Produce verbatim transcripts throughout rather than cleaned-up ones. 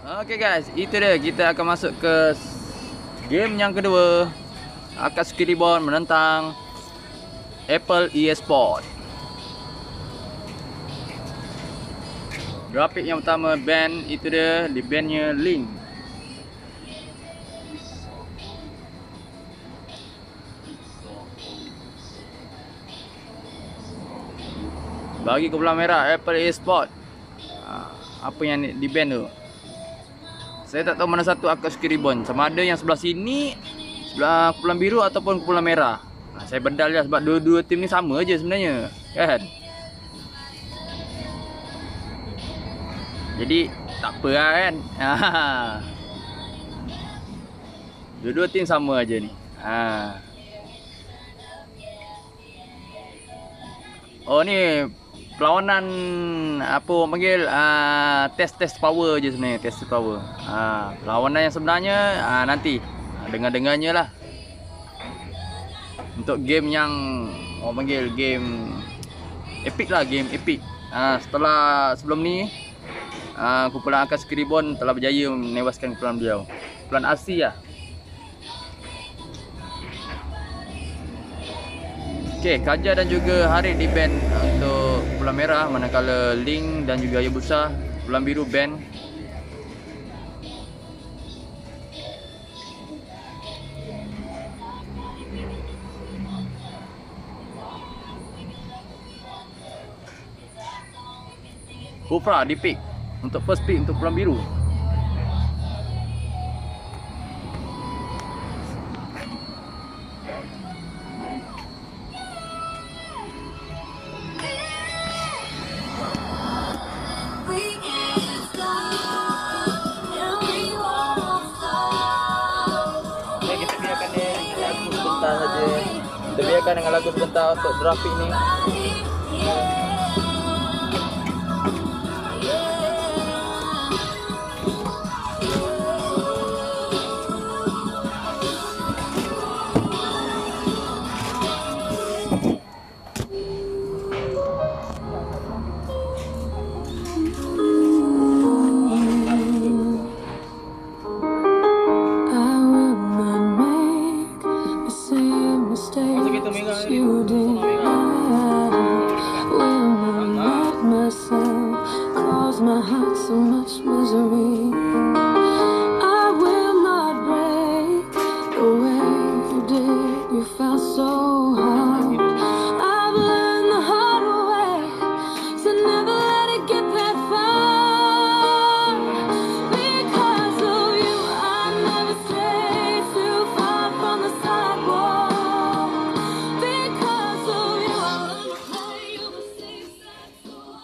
Okey guys, itu dia, kita akan masuk ke game yang kedua. Akatsuki Reborn menentang Apple eSport. Grafik yang pertama band, itu dia, di bandnya Link. Bagi kumpulan merah Apple eSport. Apa yang di band tu? Saya tak tahu mana satu Akatsuki Reborn. Sama ada yang sebelah sini, sebelah kumpulan biru ataupun kumpulan merah. Nah, saya bedal je sebab dua-dua tim ni sama je sebenarnya, kan? Jadi tak apa lah kan. Dua-dua tim sama aja ni. Ha. Oh ni perlawanan apa orang panggil uh, test test power je sebenarnya, test power. Ha, perlawanan yang sebenarnya uh, nanti uh, dengar-dengarnya lah. Untuk game yang orang panggil game epic lah, game epic. Uh, setelah sebelum ni uh, kumpulan Akatsuki Reborn telah berjaya menewaskan kumpulan beliau, kumpulan Asia lah. Okey, Kaja dan juga Harid di band untuk kumpulan merah, manakala Link dan juga Hayabusa kumpulan biru band. Kufra di pick untuk first pick untuk kumpulan biru. Kita biarkan dengan lagu sebentar untuk grafik ni. My heart so much misery. I will not break the way you did. You felt so hard. I've learned the hard way to never let it get that far. Because of you, I never strayed too far from the sidewalk. Because of you, I learned to play you the same side.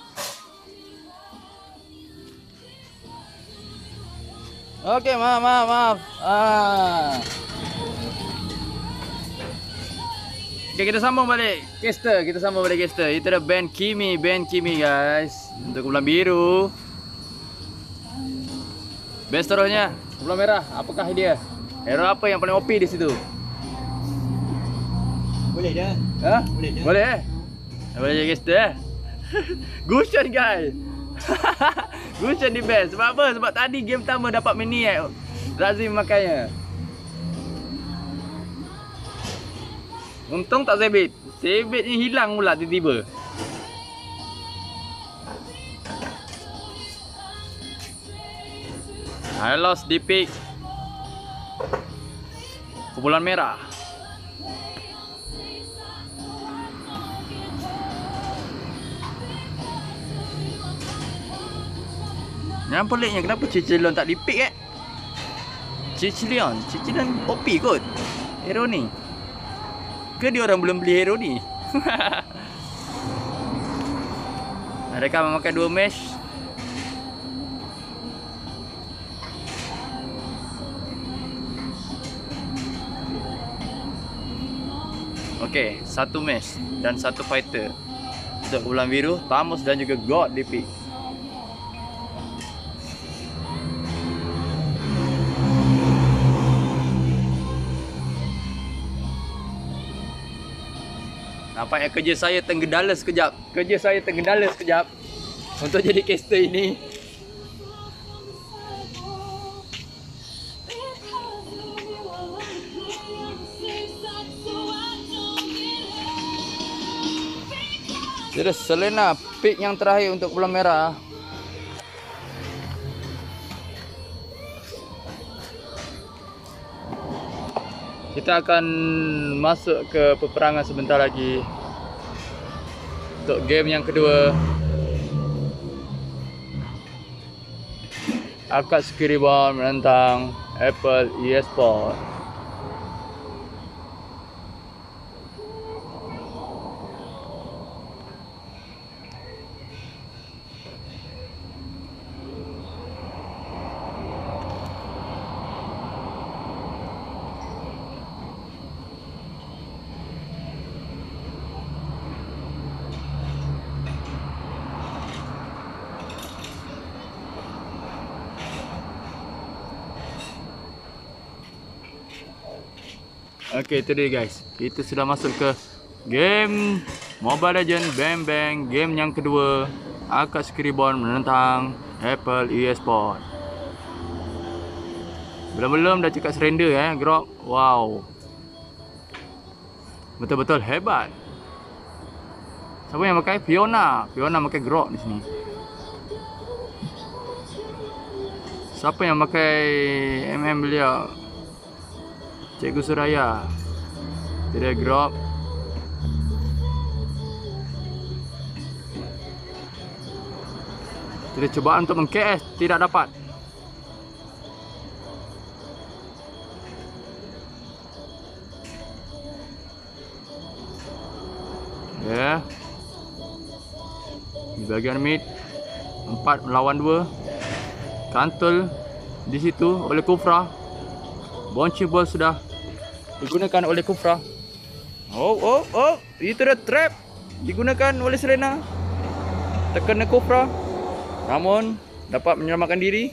Okey, maaf, maaf, maaf. Ah. Okey, kita sambung balik caster, kita sambung balik caster. Itu dah band Kimi, band Kimi guys. Untuk kumpulan biru. Band seterusnya, kumpulan merah. Apakah dia? Hero apa yang paling O P di situ? Boleh dah. Ha? Boleh dah. Boleh eh? Boleh jadi caster eh? Gushan guys. Gushan di best. Sebab apa? Sebab tadi game pertama dapat mini eh. Razim makanya. Untung tak sebit. Sebit ni hilang pula tiba-tiba. I lost di pick kumpulan merah. Yang peliknya kenapa Cicilion tak di-pick eh? Cicilion, Cicilion O P kot hero ni. Ke dia orang belum beli hero ni? Mereka memakai dua mesh. Okey, satu mesh dan satu fighter. Untuk kumpulan biru, Thanos dan juga God di-pick. Nampaknya kerja saya tergendala sekejap. Kerja saya tergendala sekejap untuk jadi caster ini. Jadi Selena pick yang terakhir untuk bola merah. Kita akan masuk ke peperangan sebentar lagi untuk game yang kedua. Akatsuki Reborn menentang Apple Esports. Okey, itu dia guys. Kita sudah masuk ke game Mobile Legends Bang Bang, game yang kedua. Akatsuki Reborn menentang Apple Esports. Belum-belum dah cakap surrender eh, Grok. Wow. Betul-betul hebat. Siapa yang pakai? Fiona. Fiona pakai Grok di sini. Siapa yang pakai M M beliau? Cikgu Suraya. Tidak Grok. Tidak, cubaan untuk meng-K S tidak dapat. Ya. Yeah. Di bahagian mid empat melawan dua. Kantul di situ oleh Kufra. Bouncy ball sudah digunakan oleh Kufra. Oh, oh, oh. Itu dah trap. Digunakan oleh Selena. Tekan Kufra. Namun, dapat menyelamatkan diri.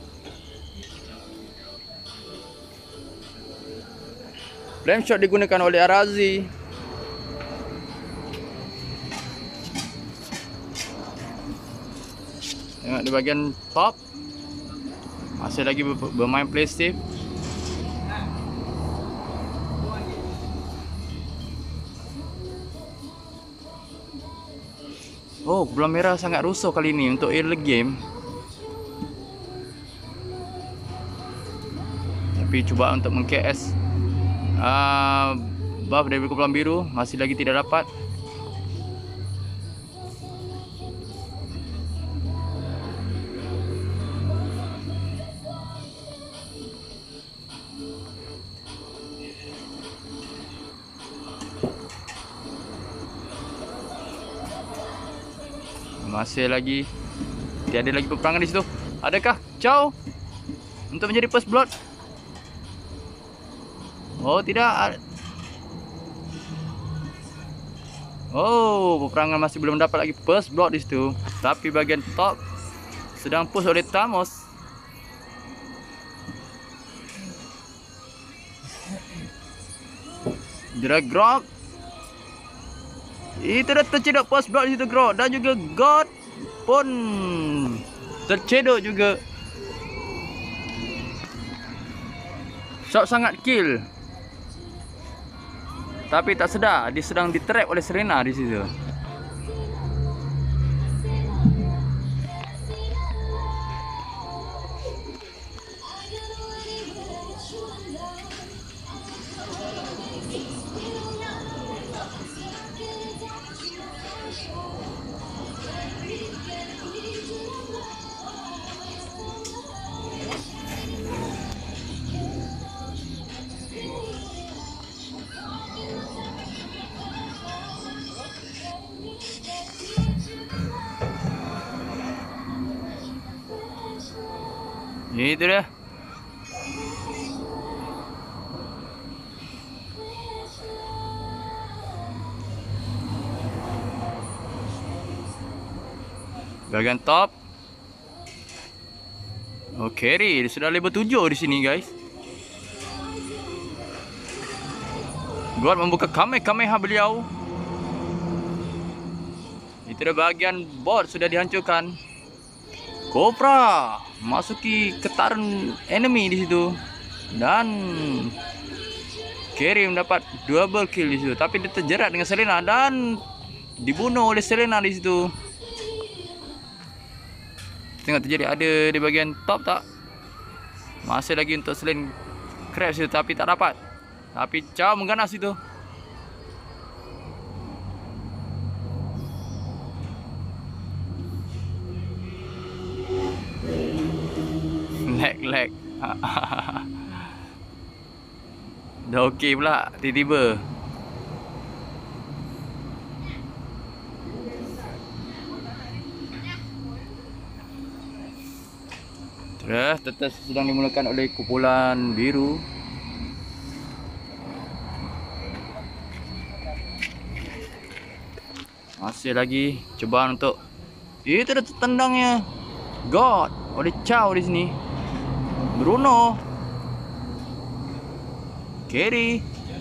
Flame shot digunakan oleh Arazi. Tengok di bahagian top. Masih lagi bermain play safe. Oh, bola merah sangat rusuh kali ini untuk early game. Tapi cuba untuk meng-K S uh, buff dari kumpulan biru masih lagi tidak dapat. Masih lagi tiada lagi peperangan di situ. Adakah Chow untuk menjadi first blood? Oh, tidak. Oh, peperangan masih belum dapat lagi first blood di situ. Tapi bagian top sedang push oleh Tamos. Drag Grok. Itu dah tercedok first blood di situ Grok. Dan juga God pun tercedok juga. Shot sangat kill. Tapi tak sedar dia sedang di-trap oleh Serena di situ. Itu dia. Bagian top. Oh, carry. Dia sudah level tujuh di sini, guys. God membuka Kamehameha beliau. Itu dia bahagian bot sudah dihancurkan. Kofra masuki ketaran enemy di situ dan Carry mendapat double kill di situ, tapi dia terjerat dengan Selena dan dibunuh oleh Selena di situ. Tengok terjadi ada di bahagian top tak? Masih lagi untuk Selena crash itu tapi tak dapat. Tapi Chow mengganas itu. Lag lag. Dah okey pula tiba-tiba. Terus tetap sedang dimulakan oleh kumpulan biru. Masih lagi cubaan untuk itu dah tertendangnya God oleh Chow di sini. Bruno, Kerry,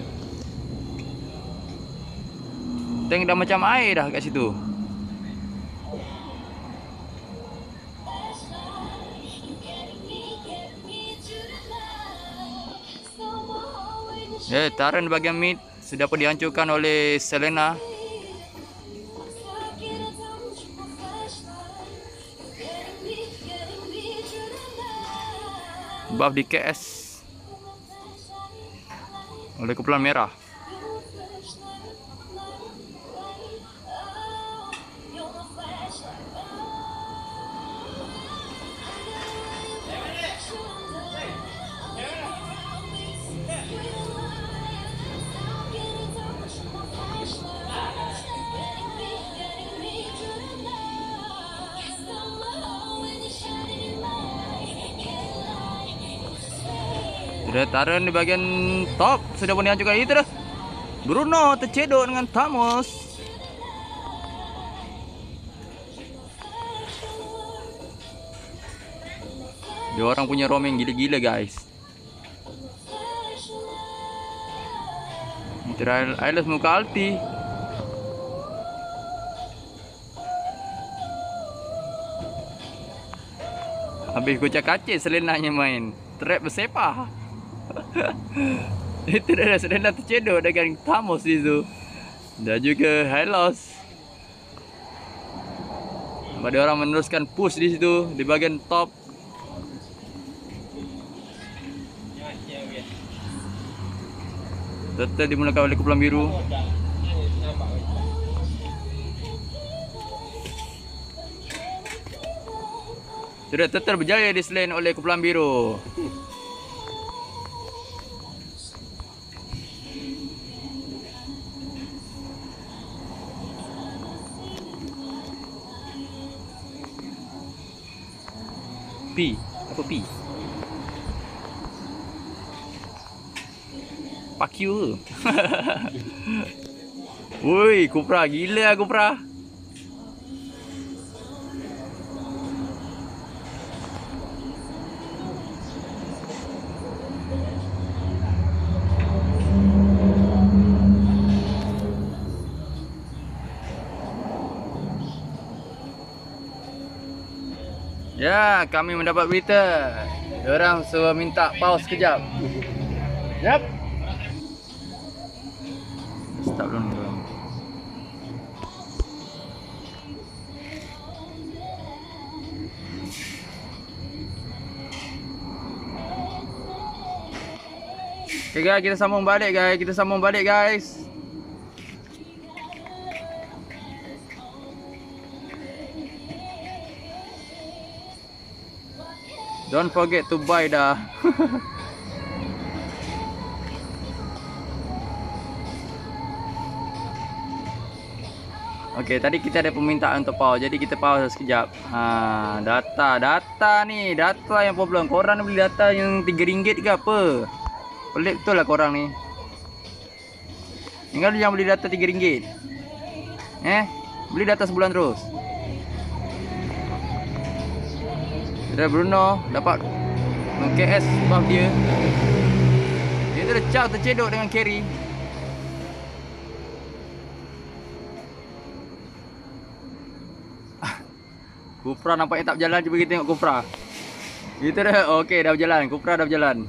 tank dah macam air dah kat situ. Eh, Taran bahagian mid sudah pun dihancurkan oleh Selena. Buff di K S oleh kumpulan merah. Sudah Taran di bahagian top sudah pun dihancurkan. Itu dah Bruno tercedok dengan Thanos. Dia orang punya roaming gila-gila guys. Terakhir Ailes muka ulti. Habis kocak kacik Selenanya main trap bersepah. Itu dah Selena tercedok dengan Thanos di situ. Dan juga Hylos. Ada orang meneruskan push di situ di bahagian top. Tetap dimulakan oleh kumpulan biru. Sudah tetap berjaya diselin oleh kumpulan biru. P, apa P? Fuck you. Woi, Cupra gila Cupra. Ya, kami mendapat berita. Diorang suruh minta pause sekejap. Yap. Stop dulu ni. Okay guys, kita sambung balik guys. Kita sambung balik guys. Don't forget to buy dah. Okey, tadi kita ada permintaan untuk pause. Jadi kita pause sekejap. Ha, data, data ni, data yang problem. Korang ni beli data yang tiga ringgit ke apa? Pelik betul lah korang ni. Ingat jangan beli data tiga ringgit. Eh, beli data sebulan terus. Sudah Bruno dapat K S buff dia. Dia tu dah Chow tercedok dengan carry. Cupra nampaknya tak berjalan. Cuba kita tengok Cupra. Itu dah okey, dah berjalan. Cupra dah berjalan.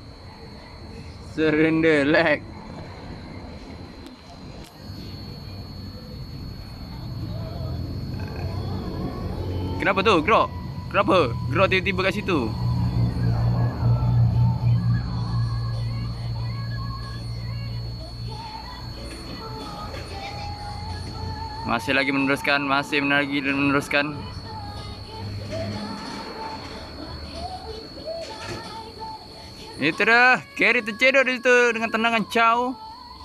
Surrender lag. Kenapa tu? Grok? Kenapa? Grok tiba-tiba kat situ. Masih lagi meneruskan, masih lagi meneruskan. Itu dah, carry tercedok di situ dengan tendangan Chow.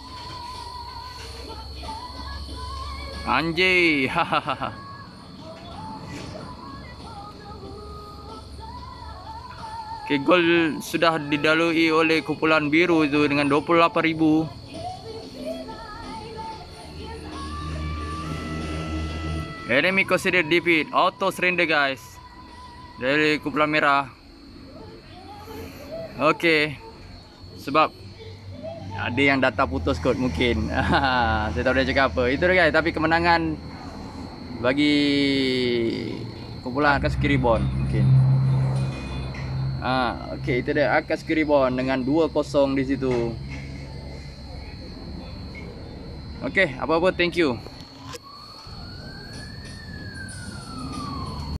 Anjay, hahaha. Okay, gol sudah didalui oleh kumpulan biru itu dengan dua puluh lapan ribu. Enemy considered defeat. Auto surrender guys. Dari kumpulan merah. Okey. Sebab ada yang data putus kot mungkin. Saya tahu dia cakap apa. Itu dia guys. Tapi kemenangan bagi kumpulan Akatsuki Reborn mungkin. Ah, okey, itu dia Akatsuki Reborn dengan dua kosong di situ. Okey, apa-apa thank you.